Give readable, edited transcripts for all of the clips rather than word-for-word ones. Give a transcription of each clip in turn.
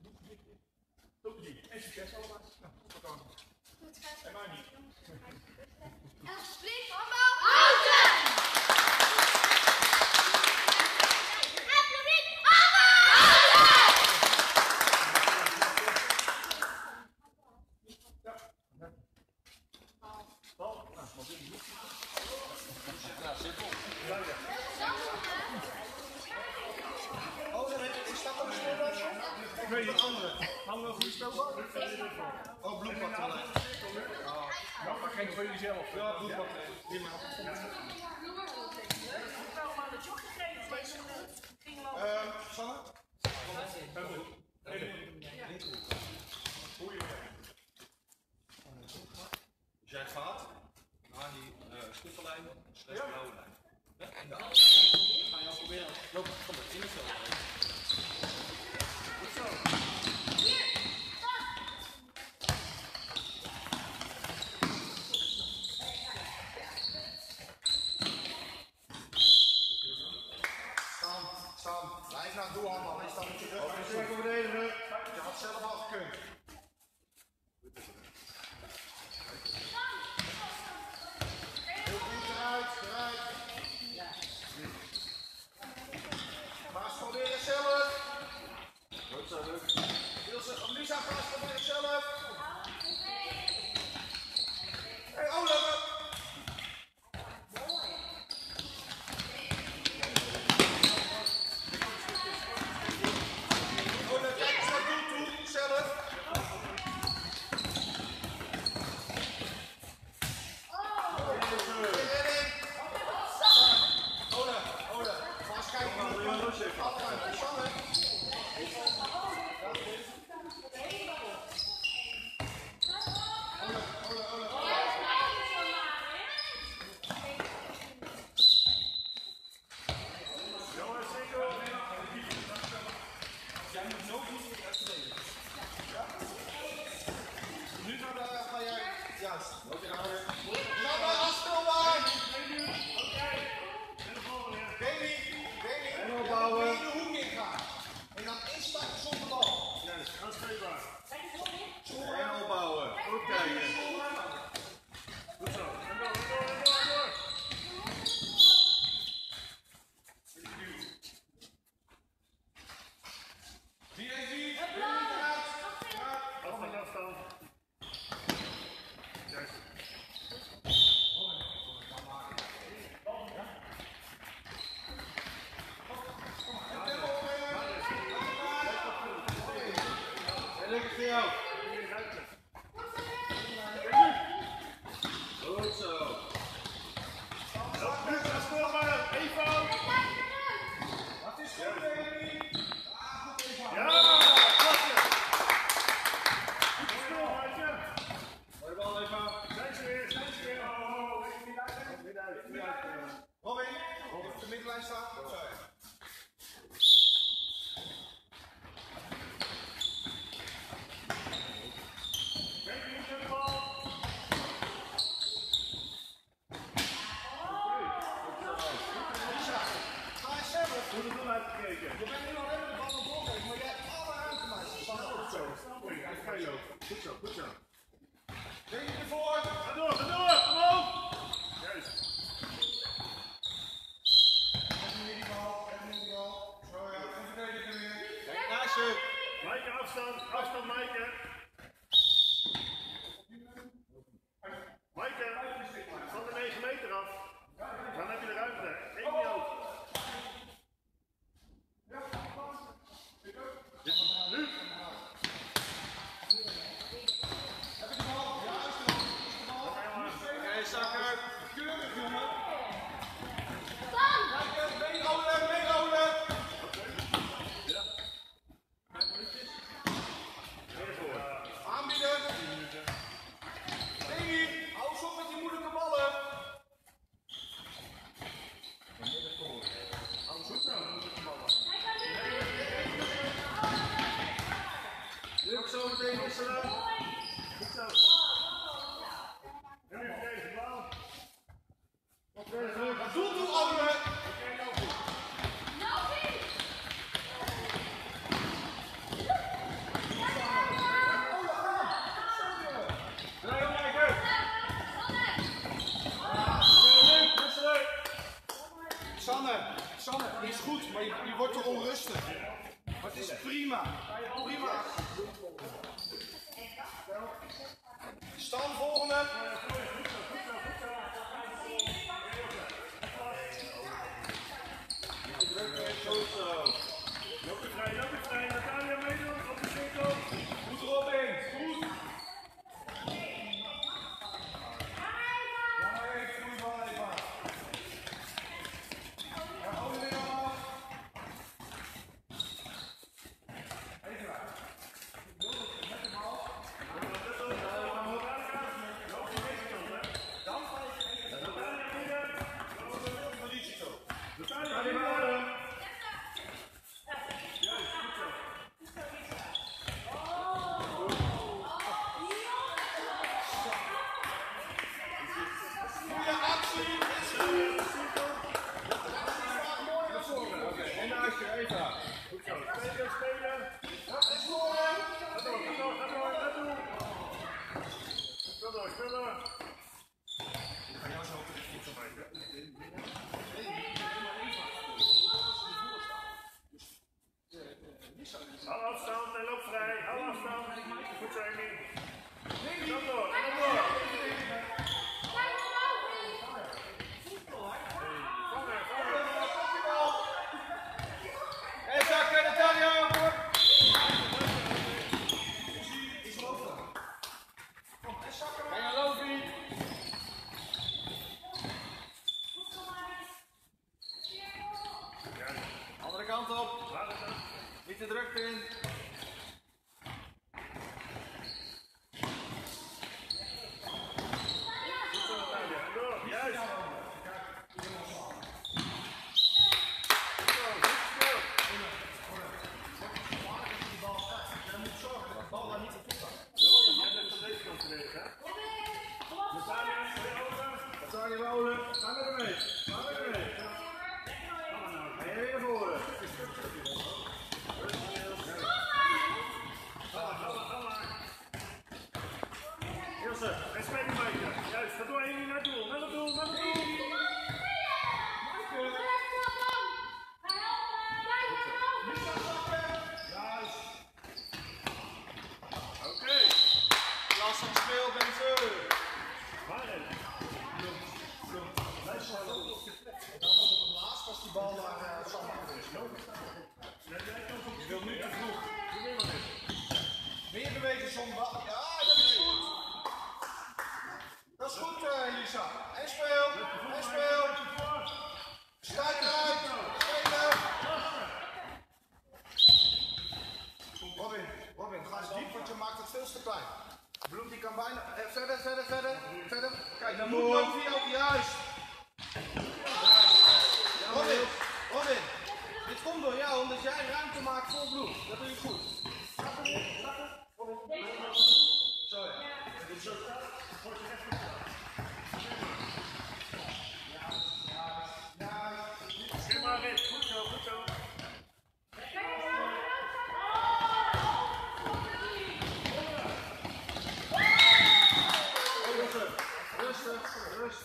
Top die. En succes allemaal. Nou, tot dan. En mij niet. En alsjeblieft allemaal houden! En publiek allemaal houden! Ja. Bal. Nou, wat doe je? Ja, simpel. Oh, dan heb je staat op de speelbal? Ik weet niet, andere. Gaan we wel goed spelen? Oh, bloempad te lijken. Nou, maar geen voor jullie zelf. Ja, bloempad. Prima. Sanne? Als jij het gaat, naar die stoepenlijn, slechts blauwe lijn. Ja. Ga je al proberen. Loop, kom maar, in het veld. Goed zo. Staan. Blijf naar het doel handel. Hij staat met je rug. Cirkel verdedigen. Je had zelf al gekund. Heel goed, eruit. Paas proberen zelf. Goed zo, Luc. Lisa, paas proberen zelf. Hey, Olaf. Olaf, kijk eens naar het doel toe, zelf. Goed zo. Denk je ervoor? Ga door, kom op! Juist. Even die bal. Zo ja, even verdedigen weer. Kijk naast je. Maaike, afstand Maaike. Maaike, van de 9 meter af. Dan heb je de ruimte. Eén niet over. Nu. Zakker, keurig jongen. Meerolen. Ja. Aanbieden. Dingie, hou eens op met die moeilijke ballen. Hou eens op nou, moeilijke ballen. Druk zo meteen wisselen. Goed zo. En nu verdedigen blauw. Doel toe, Anne! lastig. Maar het is prima. Prima. Stan, volgende. Goed zo. Loop er vrij. Natalia meedoen op de cirkel. Goed Robin. Goed. Hou afstand en loop vrij. Hou afstand. Goed zo, Amy. Dan door. En dan door. En zakken, Natalia. En Lovi. Andere kant op. Niet te druk in. Goed zo, Natalia. En door. Juist. Natalia Wolen. Ga met hem mee. Ga met hem mee. En weer naar voren. Ilse, en spelen. Juist, ga door Amy naar het doel. Naar het doel, naar het doel. Oké. Lastig speel, mensen. Maren. Als die bal naar Samma is. Je wilt nu te vroeg. Doe weer maar dit. Meer bewegen zonder bal. Ja, dat is goed. Dat is goed, Elisa. En speel. En speel. Sluit eruit. Spelen. Robin, ga eens diep, want je maakt het veel te klein. Bloem die kan bijna. Verder. Kijk, dan moet Lovi ook juist. Robin, dit komt door jou omdat jij ruimte maakt voor Bloem. Dat doe je goed. Zo ja. Schim maar in. Goed zo, goed zo. Rustig.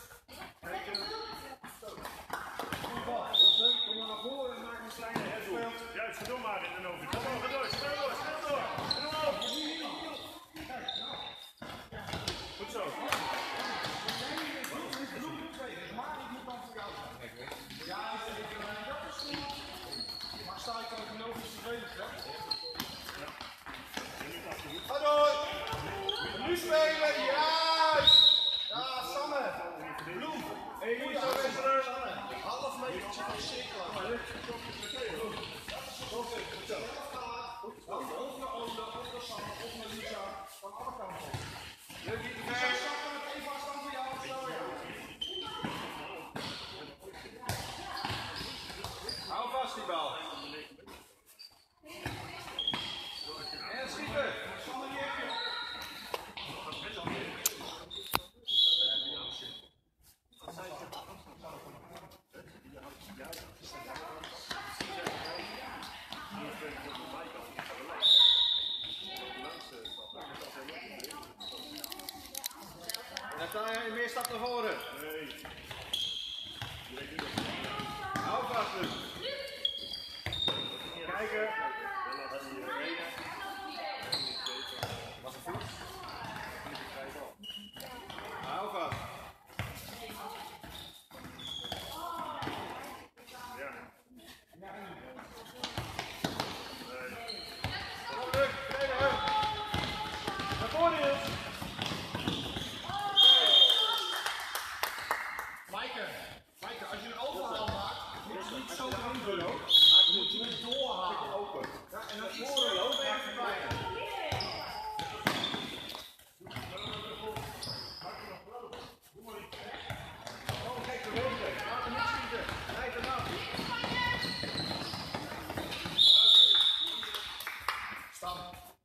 Kom maar naar voren en maak een kleine headspeel. Juist, ga door maar in de Novi. Kom maar, ga door. Speel door. Goed zo. Maar sta ik ook nog eens vervelend, hè? Ga door! Nu spelen, juist! Ja, Sanne! Bloem! Hey, moet je wisselen! Half metertje van de cirkel aan. Of naar Oda, of naar Sanne, of naar Lisa. Van alle kanten. Lisa, zakken met even afstand voor jou. Zo ja. Hou vast die bal. En schieten. Sander Jeetje. Natalia, meer stap naar voren. Hou vast dus. kijken. Dat is hier een. Was het goed? Hou vast. Ja. Kom terug, tweede. Naar voren Niels. Maaike, als je een overhaal maakt, moet je niet zo erin doen hoor. Maar je moet je niet doorhalen. Open. Ja, en naar voren lopen en voorbij. Oh, kijk, de roze. Laat hem niet schieten. Rijd hem af. Stam.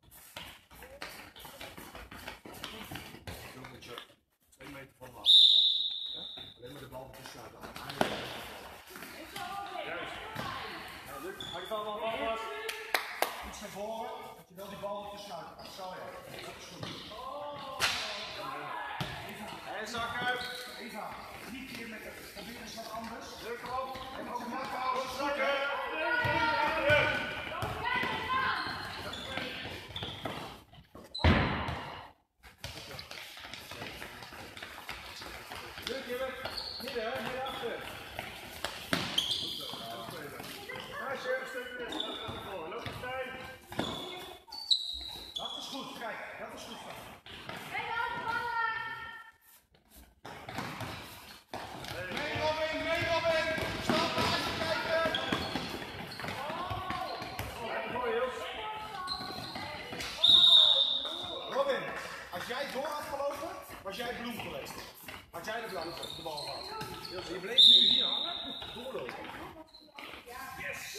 Dan moet je 2 meter van af. Ja? Alleen maar de bal tussen laten halen. Juist. Ja, lukt. Hou je bal wel vast. Iets naar voren, dat je wel die bal tussen laat. Zo ja. Dat is goed. En zakken. Eva, niet hier met het. Probeer eens wat anders. Druk erop. En ook mak houden. Zakken. Druk je weg. Midden, midden achter. Meisje, een stukje. Loop eens tijd. Dat is goed, kijk. Dat is goed. Mee Robin. Stap naast je kijken. Mooi, Niels. Robin, als jij door had gelopen, was jij bloem geweest. Had jij de bal gehad. Je bleef nu hier hangen, doorlopen. Yes.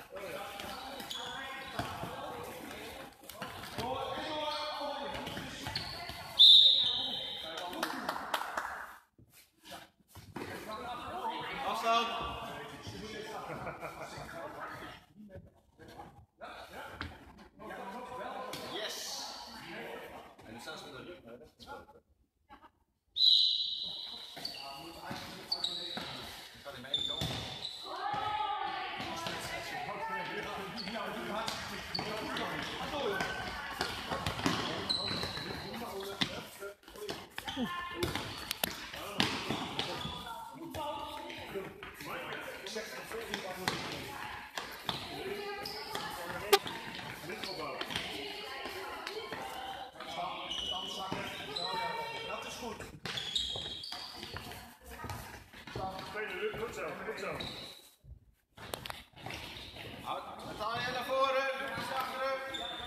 Afstand. Yes! En nu staan ze met de rug naar rechts gespeeld. Kan hij mee komen? Dat is goed. Tweede, goed zo, goed zo. Natalia naar voren, naar achteren.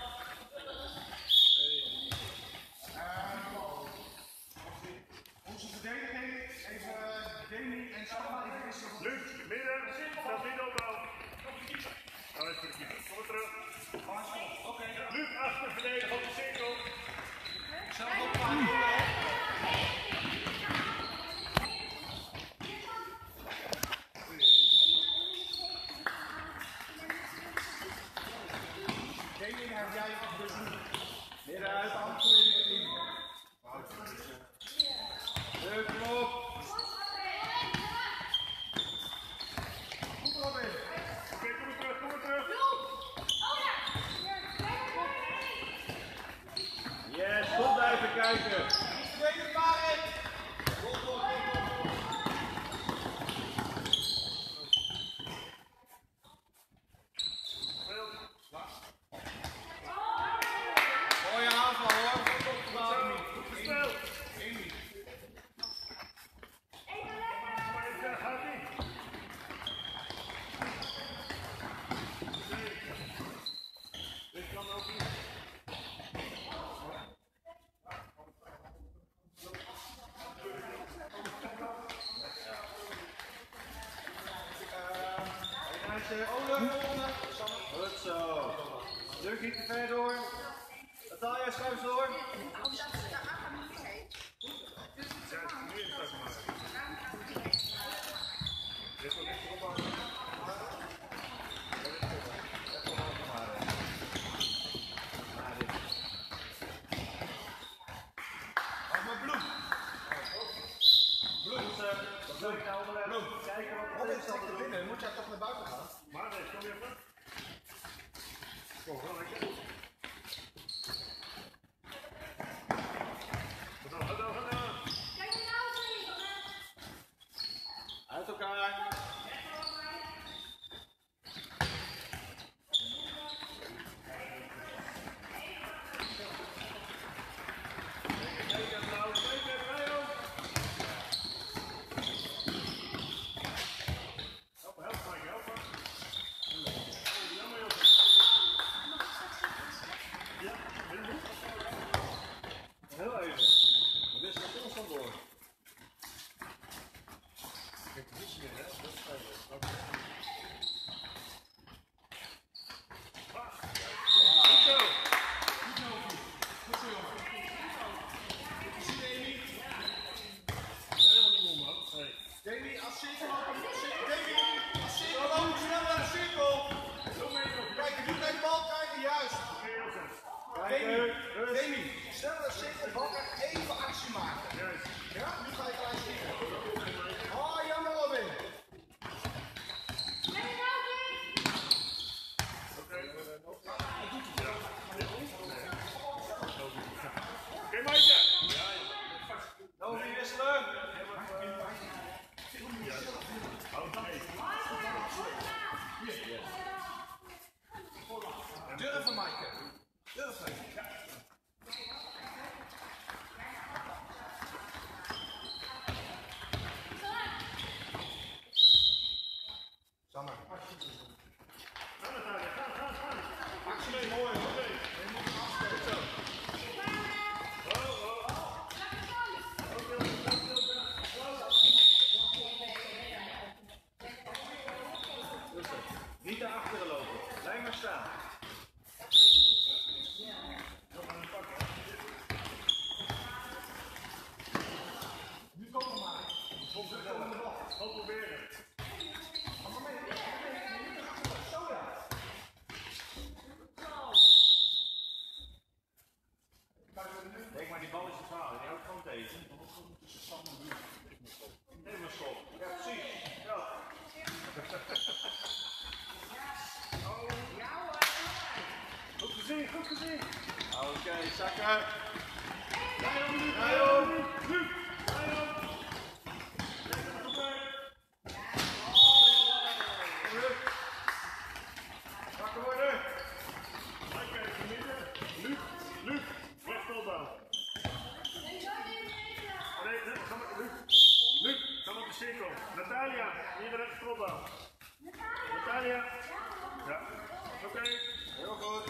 Onze verdediging, even Demi en Samba even wisselen. Luc, midden. Staat midden op bal. Nou, even voor de keeper. Kom maar terug. Oké. Luc, achter verdedigen op de cirkel. Zelf ook paard doen, hè? Demi, heb jij wat dus midden uit, hand voor je team. Druk erop. Goed Robin. Oké, kom maar terug, kom maar terug. Yes, goed blijven kijken. Tweede Marit. Mooie aanval hoor. Goed gespeeld. Maar dit gaat niet. Dit kan ook niet. Goed zo. Druk niet te ver door. Natalia, schuif door. Ja, meer is dat maar. Dit wordt echt op aan. Hou maar bloem. Bloem, wat wil je nou? Bloem. Kijken wat er binnen. Moet jij toch naar buiten gaan? Maar nee, kom je even. cirkel. Ga lekker. Uit elkaar. Heel even. We wisselen constant door. Kijk, het is meer, hè? Dat is fijn. Davy, als cirkel lopen, snel naar de cirkel. Kijk, je moet naar de bal kijken, juist. Davy, snel naar de cirkel, bal krijgt even actie maken. Ja, nu ga je gelijk schieten. Oh, jammer Robin. Oké, Maaike. Nou, wie wisselen? Durven, Maaike. Durven. Sanne. Actie, mooi. Je moet hem afsteken. Niet naar achteren lopen. Blijf maar staan. Nu komen we maar. Gewoon proberen. Zo ja. Denk maar, die bal is te halen. Die houdt gewoon tegen. Helemaal schop. Ja, precies. Ja. Goed gezien. Oké, zakken. Wakker worden. Luc, rechtopbouw. Nee, ga maar, Luc, ga maar op de cirkel. Natalia, hier rechtopbouw. Natalia. Ja, oké. Heel goed.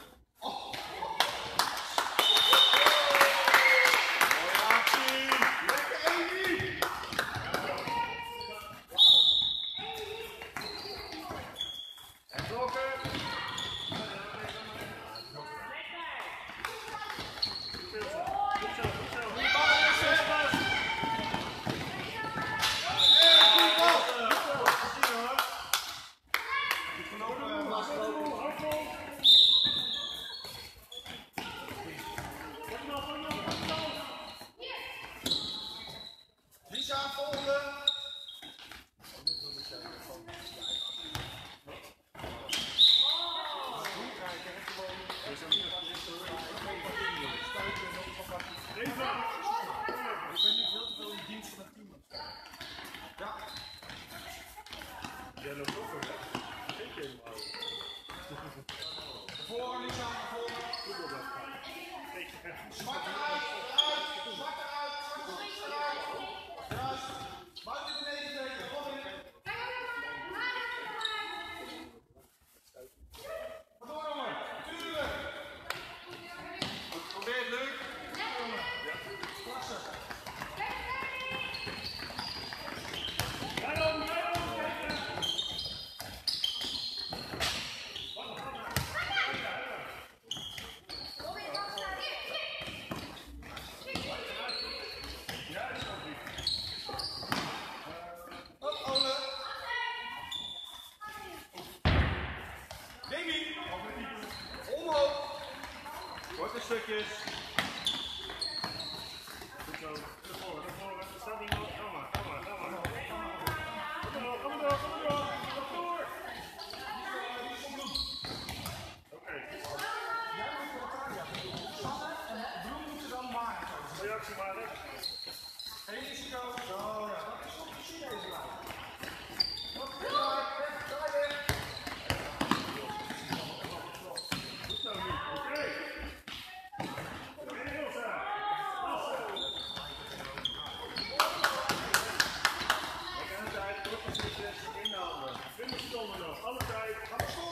Lisa, volgende. Ja. Jij loopt ook weer, hè? Zeker helemaal. Voor Lisa, voor. Zwart eruit, zwart eruit. Juist. Buiten de 9 meter, Robin. Ga door, jongen. Tuurlijk. Goed geprobeerd, Luc. Klasse. Korte stukjes. Goed zo. Naar voren. Er staat iemand. Kom maar. Kom maar door. Oké, tijd. Ga maar stoppen.